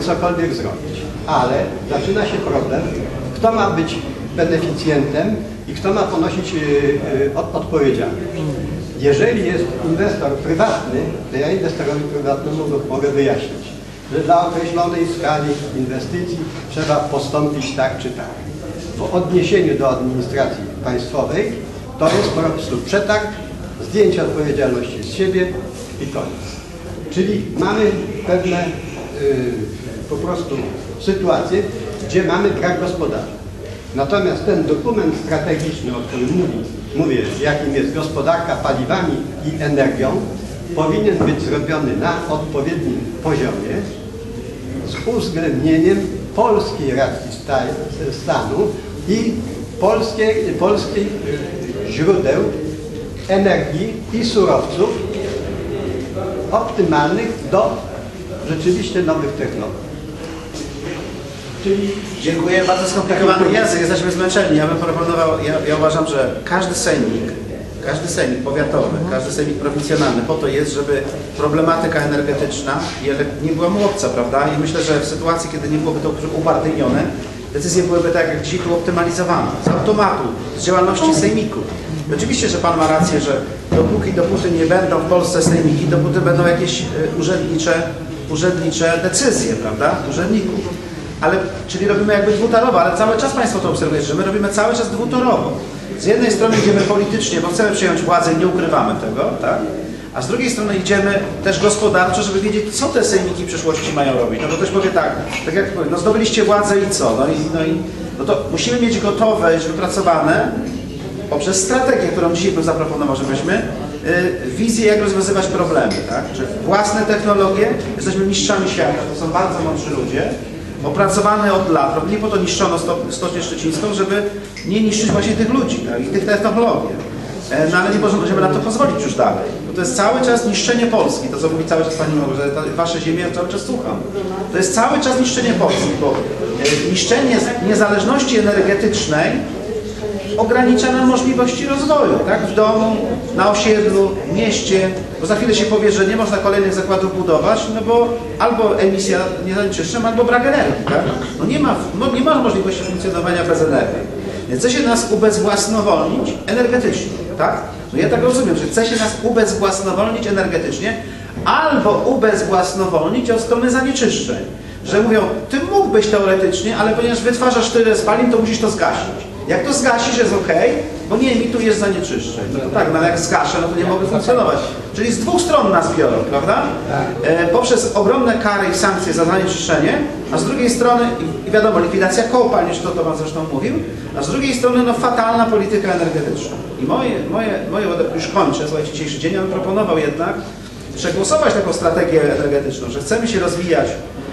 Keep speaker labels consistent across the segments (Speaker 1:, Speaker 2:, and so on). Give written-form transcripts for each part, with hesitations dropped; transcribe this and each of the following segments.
Speaker 1: cokolwiek zrobić. Ale zaczyna się problem, kto ma być beneficjentem i kto ma ponosić odpowiedzialność. Jeżeli jest inwestor prywatny, to ja inwestorowi prywatnemu mogę wyjaśnić, że dla określonej skali inwestycji trzeba postąpić tak czy tak. W odniesieniu do administracji państwowej to jest po prostu przetarg, zdjęcie odpowiedzialności z siebie i koniec. Czyli mamy pewne po prostu sytuacje, gdzie mamy brak gospodarczy. Natomiast ten dokument strategiczny, o którym mówię, jakim jest gospodarka paliwami i energią, powinien być zrobiony na odpowiednim poziomie z uwzględnieniem polskiej racji stanu i polskich źródeł energii i surowców optymalnych do rzeczywiście nowych technologii.
Speaker 2: Czyli dziękuję, bardzo skomplikowany język, jesteśmy zmęczeni. Ja bym proponował, ja uważam, że każdy sejmik powiatowy, każdy sejmik prowincjonalny po to jest, żeby problematyka energetyczna nie była mu obca, prawda? I myślę, że w sytuacji, kiedy nie byłoby to upartyjnione, decyzje byłyby tak jak dzisiaj tu optymalizowane, z automatu, z działalności sejmików. I oczywiście, że Pan ma rację, że dopóty nie będą w Polsce sejmiki, dopóty będą jakieś urzędnicze decyzje, prawda? Urzędników. Ale, czyli robimy jakby dwutorowo, ale cały czas Państwo to obserwujecie, że my robimy cały czas dwutorowo. Z jednej strony idziemy politycznie, bo chcemy przejąć władzę i nie ukrywamy tego, tak? A z drugiej strony idziemy też gospodarczo, żeby wiedzieć, co te sejmiki w przyszłości mają robić. No to ktoś powie tak jak powiem, no zdobyliście władzę i co? No to musimy mieć gotowe, już wypracowane poprzez strategię, którą dzisiaj bym zaproponował, żebyśmy wizję, jak rozwiązywać problemy, tak? Czy własne technologie, jesteśmy mistrzami świata, to są bardzo mądrzy ludzie, opracowane od lat, nie po to niszczono Stocznię Szczecińską, żeby nie niszczyć właśnie tych ludzi, tak? I tych technologii. No ale nie możemy na to pozwolić już dalej, bo to jest cały czas niszczenie Polski, to co mówi cały czas Pani Małgorzata, że Wasze ziemie ja cały czas słucham. To jest cały czas niszczenie Polski, bo niszczenie niezależności energetycznej ogranicza nam możliwości rozwoju, tak? W domu, na osiedlu, w mieście, bo za chwilę się powie, że nie można kolejnych zakładów budować, no bo albo emisja nie zanieczyszczeń, albo brak energii, tak? No nie ma możliwości funkcjonowania bez energii. Więc chce się nas ubezwłasnowolnić energetycznie, tak? No ja tak rozumiem, że chce się nas ubezwłasnowolnić energetycznie, albo ubezwłasnowolnić od strony zanieczyszczeń. Że mówią, ty mógłbyś teoretycznie, ale ponieważ wytwarzasz tyle spalin, to musisz to zgasić. Jak to zgasisz, jest ok, bo nie emitujesz zanieczyszczeń. No to tak, no ale jak zgaszę, no to nie mogę funkcjonować. Czyli z dwóch stron nas biorą, prawda? Poprzez ogromne kary i sankcje za zanieczyszczenie, a z drugiej strony, i wiadomo, likwidacja kopalń, już to Pan zresztą mówił, a z drugiej strony no fatalna polityka energetyczna. I moje już kończę, słuchajcie, dzisiejszy dzień, ja bym proponował jednak przegłosować taką strategię energetyczną, że chcemy się rozwijać,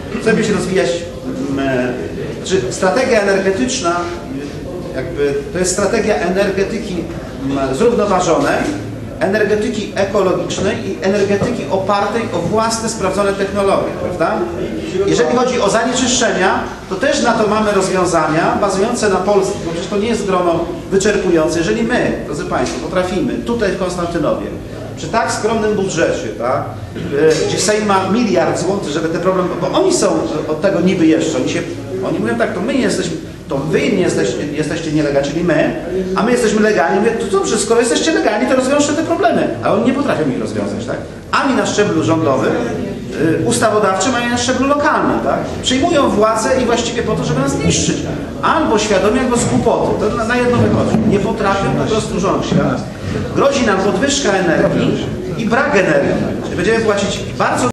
Speaker 2: czy strategia energetyczna, jakby to jest strategia energetyki zrównoważonej, energetyki ekologicznej i energetyki opartej o własne sprawdzone technologie, prawda? Jeżeli chodzi o zanieczyszczenia, to też na to mamy rozwiązania bazujące na Polsce, bo przecież to nie jest grono wyczerpujące. Jeżeli my, drodzy Państwo, potrafimy tutaj w Konstantynowie, przy tak skromnym budżecie, tak, gdzie Sejm ma 1 miliard złotych, żeby te problemy, bo oni są od tego niby jeszcze, oni mówią tak, to my nie jesteśmy, to wy nie jesteście nielegalni, czyli my, a my jesteśmy legalni. Mówię, to dobrze, skoro jesteście legalni, to rozwiążcie te problemy. Ale oni nie potrafią ich rozwiązać, tak? Ani na szczeblu rządowym, ustawodawczym, ani na szczeblu lokalnym, tak? Przyjmują władzę i właściwie po to, żeby nas niszczyć. Albo świadomie, albo z głupoty. To na jedno wychodzi. Nie potrafią po prostu rządzić. Grozi nam podwyżka energii i brak energii. Czyli będziemy płacić bardzo